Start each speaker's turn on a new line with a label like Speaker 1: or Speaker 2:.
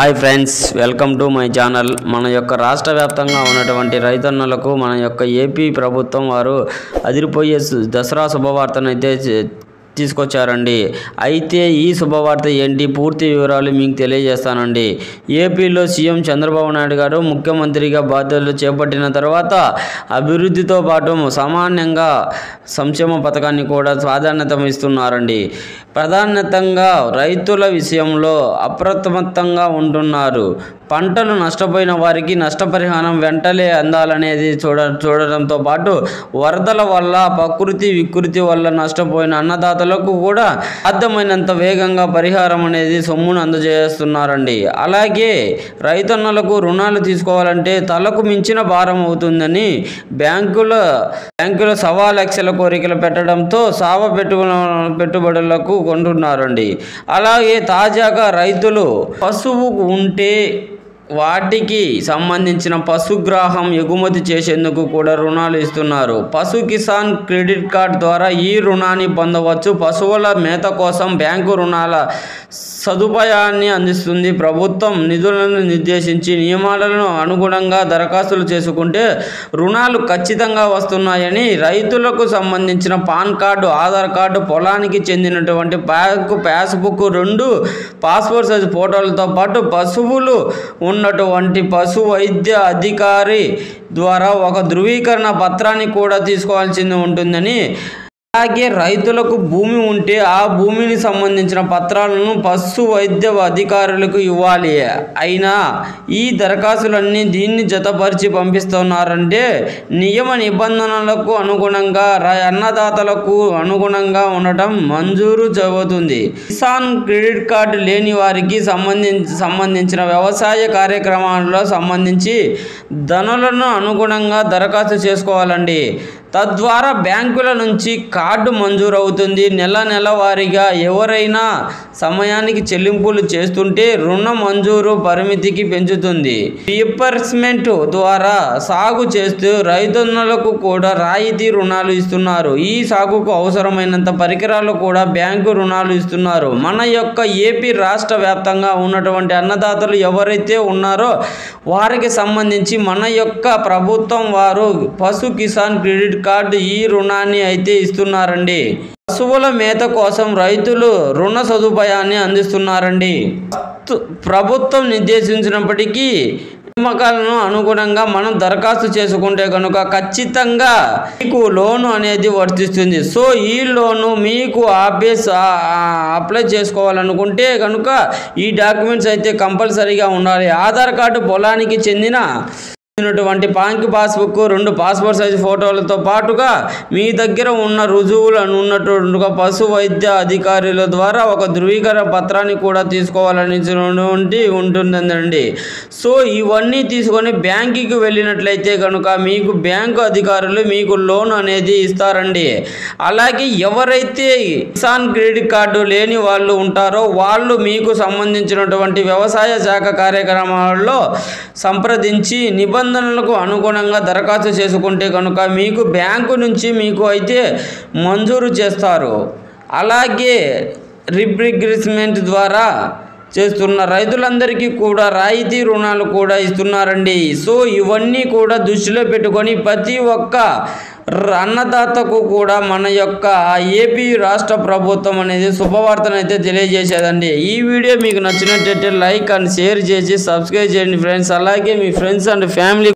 Speaker 1: Hi friends, welcome to my channel. మన యొక్క రాష్ట్ర వ్యాప్తంగా ఉన్నటువంటి రైతన్నలకు మన యొక్క ఏపీ ప్రభుత్వం వారు అదిరిపోయే దసరా శుభవార్తనైతే తీసుకొచ్చారండి. అయితే ఈ శుభవార్త ఏంటి, పూర్తి వివరాలు మీకు తెలియజేస్తానండి. ఏపీలో సీఎం చంద్రబాబు నాయుడు గారు ముఖ్యమంత్రిగా బాధ్యతలు చేపట్టిన తర్వాత అభివృద్ధితో పాటు సామాన్యంగా సంక్షేమ పథకాన్ని కూడా ప్రాధాన్యత ఇస్తున్నారండి. ప్రాధాన్యతంగా రైతుల విషయంలో అప్రమత్తంగా ఉంటున్నారు. పంటలు నష్టపోయిన వారికి నష్టపరిహారం వెంటనే అందాలనేది చూడడంతో పాటు వరదల వల్ల ప్రకృతి వికృతి వల్ల నష్టపోయిన అన్నదాతలకు కూడా సాధ్యమైనంత వేగంగా పరిహారం అనేది సొమ్మును అందజేస్తున్నారండి. అలాగే రైతన్నలకు రుణాలు తీసుకోవాలంటే తలకు మించిన భారం అవుతుందని బ్యాంకుల 1.25 లక్షల కోరికలు పెట్టడంతో పెట్టుబడులకు కొంటున్నారండి. అలాగే తాజాగా రైతులు పశువు ఉంటే వాటికి సంబంధించిన పశుగ్రాహం ఎగుమతి చేసేందుకు కూడా రుణాలు ఇస్తున్నారు. పశు కిసాన్ క్రెడిట్ కార్డ్ ద్వారా ఈ రుణాన్ని పొందవచ్చు. పశువుల మేత కోసం బ్యాంకు రుణాల సదుపాయాన్ని అందిస్తుంది. ప్రభుత్వం నిధులను నిర్దేశించి నియమాలను అనుగుణంగా దరఖాస్తులు చేసుకుంటే రుణాలు ఖచ్చితంగా వస్తున్నాయని రైతులకు సంబంధించిన పాన్ కార్డు, ఆధార్ కార్డు, పొలానికి చెందినటువంటి బ్యాంకు పాస్బుక్, 2 పాస్పోర్ట్ సైజు ఫోటోలతో పాటు పశువులు ఉన్నటువంటి పశు వైద్య అధికారి ద్వారా ఒక ధృవీకరణ పత్రాన్ని కూడా తీసుకోవాల్సి ఉంటుందని, అలాగే రైతులకు భూమి ఉంటే ఆ భూమిని సంబంధించిన పత్రాలను పశు వైద్య అధికారులకు ఇవ్వాలి. అయినా ఈ దరఖాస్తులన్నీ దీన్ని జతపరిచి పంపిస్తున్నారంటే నియమ నిబంధనలకు అనుగుణంగా అన్నదాతలకు అనుగుణంగా ఉండటం మంజూరు అవుతుంది. కిసాన్ క్రెడిట్ కార్డు లేని వారికి సంబంధించిన వ్యవసాయ కార్యక్రమాలలో సంబంధించి ధనులను అనుగుణంగా దరఖాస్తు చేసుకోవాలండి. తద్వారా బ్యాంకుల నుంచి కార్డు మంజూరు అవుతుంది. నెల వారీగా ఎవరైనా సమయానికి చెల్లింపులు చేస్తుంటే రుణ మంజూరు పరిమితికి పెంచుతుంది. రీపర్స్మెంట్ ద్వారా సాగు చేస్తూ రైతన్నలకు కూడా రాయితీ రుణాలు ఇస్తున్నారు. ఈ సాగుకు అవసరమైనంత పరికరాలు కూడా బ్యాంకు రుణాలు ఇస్తున్నారు. మన యొక్క ఏపీ రాష్ట్ర వ్యాప్తంగా ఉన్నటువంటి అన్నదాతలు ఎవరైతే ఉన్నారో వారికి సంబంధించి మన యొక్క ప్రభుత్వం వారు పశు కిసాన్ క్రెడిట్ కార్డు ఈ రుణాన్ని అయితే ఇస్తున్నారండి. పశువుల మేత కోసం రైతులు రుణ సదుపాయాన్ని అందిస్తున్నారండి. ప్రభుత్వం నిర్దేశించినప్పటికీ నియామకాలను అనుగుణంగా మనం దరఖాస్తు చేసుకుంటే కనుక ఖచ్చితంగా మీకు లోను అనేది వర్తిస్తుంది. సో ఈ లోను మీకు అప్లై చేసుకోవాలనుకుంటే కనుక ఈ డాక్యుమెంట్స్ అయితే కంపల్సరీగా ఉండాలి. ఆధార్ కార్డు, పొలానికి చెందినటువంటి బ్యాంక్ పాస్బుక్, 2 పాస్పోర్ట్ సైజు ఫోటోలతో పాటుగా మీ దగ్గర ఉన్న రుజువులను ఉన్నట్టుగా పశు వైద్య అధికారుల ద్వారా ఒక ధృవీకరణ పత్రాన్ని కూడా తీసుకోవాలని ఉంటుందండి. సో ఇవన్నీ తీసుకొని బ్యాంకుకి వెళ్ళినట్లయితే కనుక మీకు బ్యాంకు అధికారులు మీకు లోన్ అనేది ఇస్తారండి. అలాగే ఎవరైతే కిసాన్ క్రెడిట్ కార్డు లేని వాళ్ళు ఉంటారో వాళ్ళు మీకు సంబంధించినటువంటి వ్యవసాయ శాఖ కార్యక్రమాలలో సంప్రదించి నిబంధనలకు అనుగుణంగా దరఖాస్తు చేసుకుంటే కనుక మీకు బ్యాంకు నుంచి మీకు అయితే మంజూరు చేస్తారు. అలాగే రీపర్స్మెంట్ ద్వారా చేస్తున్న రైతులందరికీ కూడా రాయితీ రుణాలు కూడా ఇస్తున్నారండి. సో ఇవన్నీ కూడా దృష్టిలో పెట్టుకొని ప్రతి ఒక్క అన్నదాతకు కూడా మన యొక్క ఏపీ రాష్ట్ర ప్రభుత్వం అనేది శుభవార్తను అయితే తెలియజేసేదండి. ఈ వీడియో మీకు నచ్చినట్లయితే లైక్ అండ్ షేర్ చేసి సబ్స్క్రైబ్ చేయండి ఫ్రెండ్స్. అలాగే మీ ఫ్రెండ్స్ అండ్ ఫ్యామిలీ